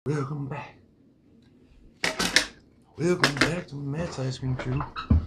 Welcome back. Welcome back to Matt's Ice Cream Crew.